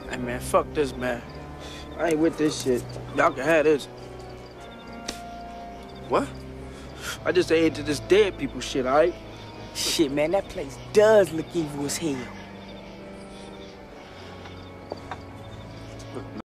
Hey, man, fuck this, man. I ain't with this shit. Y'all can have this. What? I just ain't into this dead people shit, all right? Shit, man, that place does look evil as hell.